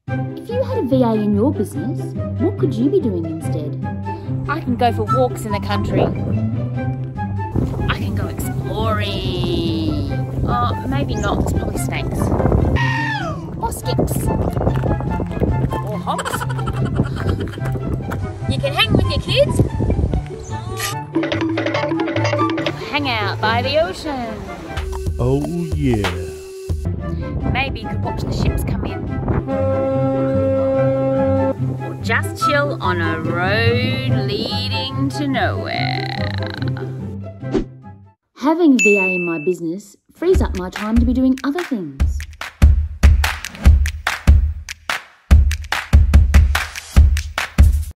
If you had a VA in your business, what could you be doing instead? I can go for walks in the country. I can go exploring. Oh, maybe not, there's probably snakes. Or skips. Or hogs. You can hang with your kids. Hang out by the ocean. Oh yeah. Maybe you could watch the ships come in. Or just chill on a road leading to nowhere. Having a VA in my business frees up my time to be doing other things.